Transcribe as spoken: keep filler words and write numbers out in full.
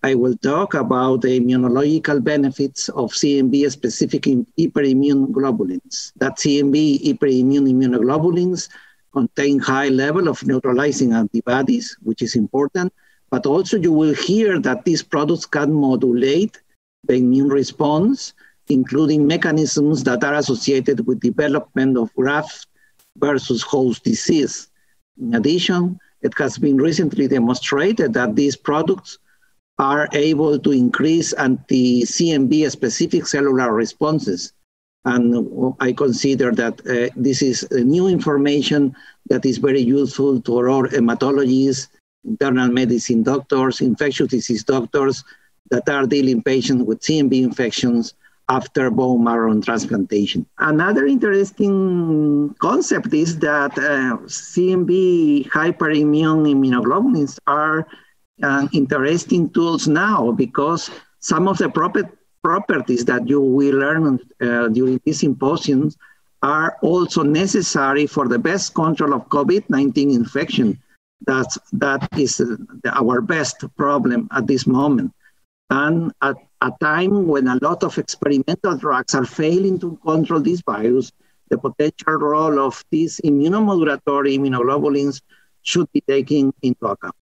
I will talk about the immunological benefits of C M V-specific hyperimmune globulins. That C M V hyperimmune immunoglobulins contain high level of neutralizing antibodies, which is important, but also you will hear that these products can modulate the immune response, including mechanisms that are associated with development of graft versus host disease. In addition, it has been recently demonstrated that these products are able to increase anti-C M V specific cellular responses. And I consider that uh, this is new information that is very useful to our hematologists, internal medicine doctors, infectious disease doctors that are dealing patients with C M V infections after bone marrow transplantation. Another interesting concept is that uh, C M V hyperimmune immunoglobulins are uh, interesting tools now, because some of the proper properties that you will learn uh, during these symposiums are also necessary for the best control of COVID nineteen infection. That's, that is uh, our best problem at this moment. And at a time when a lot of experimental drugs are failing to control this virus, the potential role of these immunomodulatory immunoglobulins should be taken into account.